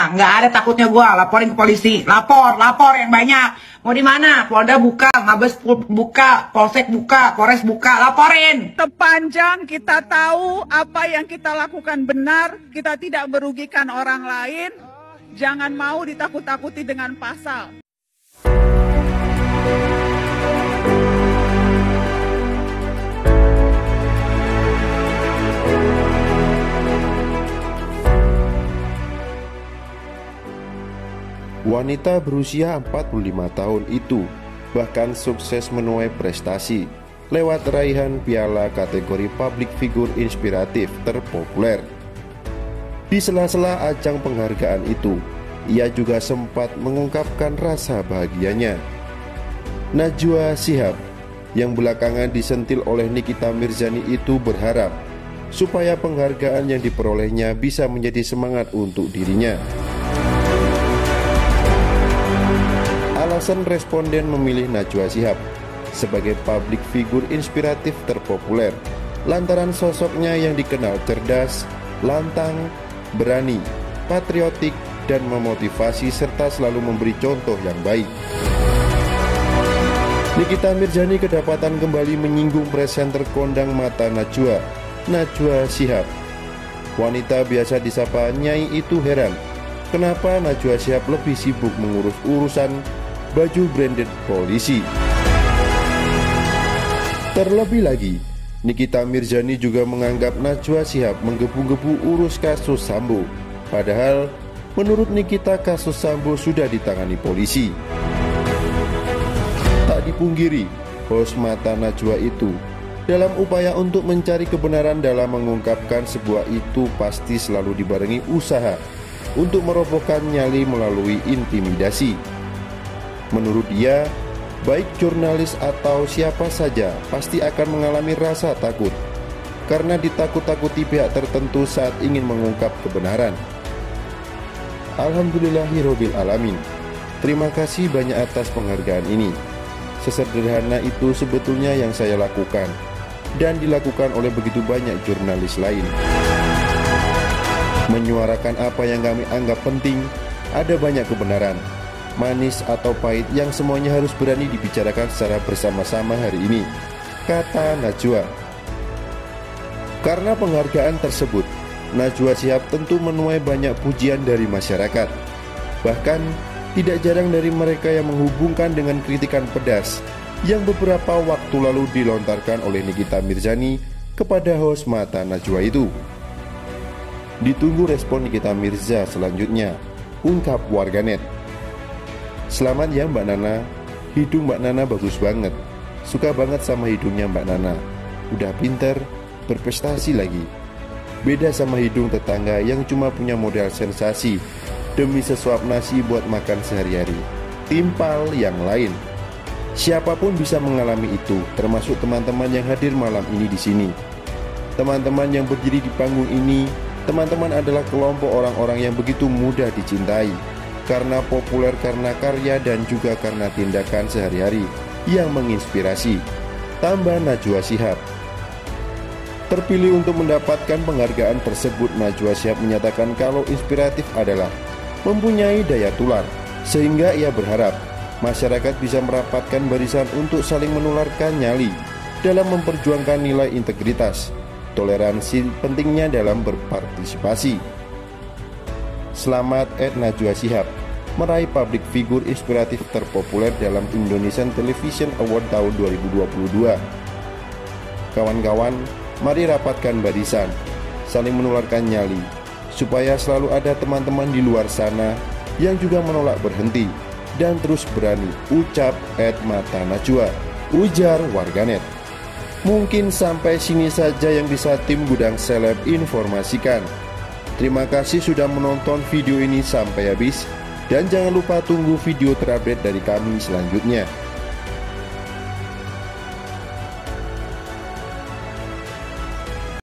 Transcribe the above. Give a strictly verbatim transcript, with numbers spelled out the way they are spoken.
takutnya? Nggak ada takutnya gua. Laporin ke polisi. Lapor, lapor yang banyak. Mau di mana? Polda buka, Mabes buka, Polsek buka, Polres buka. Laporin. Sepanjang kita tahu apa yang kita lakukan benar, kita tidak merugikan orang lain, jangan mau ditakut-takuti dengan pasal. Wanita berusia empat puluh lima tahun itu bahkan sukses menuai prestasi lewat raihan piala kategori public figure inspiratif terpopuler. Di sela-sela ajang penghargaan itu, ia juga sempat mengungkapkan rasa bahagianya. Najwa Shihab yang belakangan disentil oleh Nikita Mirzani itu berharap supaya penghargaan yang diperolehnya bisa menjadi semangat untuk dirinya. Alasan responden memilih Najwa Shihab sebagai public figure inspiratif terpopuler lantaran sosoknya yang dikenal cerdas, lantang, berani, patriotik, dan memotivasi serta selalu memberi contoh yang baik. Nikita Mirzani kedapatan kembali menyinggung presenter kondang mata Najwa, Najwa Shihab. Wanita biasa disapa Nyai itu heran kenapa Najwa Shihab lebih sibuk mengurus urusan baju branded polisi. Terlebih lagi, Nikita Mirzani juga menganggap Najwa Shihab menggebu-gebu urus kasus Sambo. Padahal menurut Nikita kasus Sambo sudah ditangani polisi. Tak dipungkiri, host mata Najwa itu dalam upaya untuk mencari kebenaran dalam mengungkapkan sebuah itu pasti selalu dibarengi usaha untuk merobohkan nyali melalui intimidasi. Menurut dia, baik jurnalis atau siapa saja pasti akan mengalami rasa takut karena ditakut-takuti pihak tertentu saat ingin mengungkap kebenaran. Alhamdulillahirabbil alamin. Terima kasih banyak atas penghargaan ini. Sesederhana itu sebetulnya yang saya lakukan dan dilakukan oleh begitu banyak jurnalis lain. Menyuarakan apa yang kami anggap penting, ada banyak kebenaran, manis atau pahit yang semuanya harus berani dibicarakan secara bersama-sama hari ini, kata Najwa. Karena penghargaan tersebut, Najwa Shihab tentu menuai banyak pujian dari masyarakat. Bahkan tidak jarang dari mereka yang menghubungkan dengan kritikan pedas yang beberapa waktu lalu dilontarkan oleh Nikita Mirzani kepada host mata Najwa itu. Ditunggu respon Nikita Mirza selanjutnya, ungkap warganet. Selamat ya Mbak Nana, hidung Mbak Nana bagus banget. Suka banget sama hidungnya Mbak Nana. Udah pinter, berprestasi lagi. Beda sama hidung tetangga yang cuma punya modal sensasi demi sesuap nasi buat makan sehari-hari. Timpal yang lain. Siapapun bisa mengalami itu, termasuk teman-teman yang hadir malam ini di sini. Teman-teman yang berdiri di panggung ini, teman-teman adalah kelompok orang-orang yang begitu mudah dicintai karena populer karena karya dan juga karena tindakan sehari-hari yang menginspirasi, tambah Najwa Shihab. Terpilih untuk mendapatkan penghargaan tersebut, Najwa Shihab menyatakan kalau inspiratif adalah mempunyai daya tular, sehingga ia berharap masyarakat bisa merapatkan barisan untuk saling menularkan nyali dalam memperjuangkan nilai integritas, toleransi pentingnya dalam berpartisipasi. Selamat Ed Najwa Shihab meraih public figure inspiratif terpopuler dalam Indonesian Television Award tahun dua ribu dua puluh dua. Kawan-kawan, mari rapatkan barisan, saling menularkan nyali, supaya selalu ada teman-teman di luar sana yang juga menolak berhenti dan terus berani, ucap Ed Mata Najwa, ujar warganet. Mungkin sampai sini saja yang bisa tim Gudang Seleb informasikan. Terima kasih sudah menonton video ini sampai habis, dan jangan lupa tunggu video terupdate dari kami selanjutnya.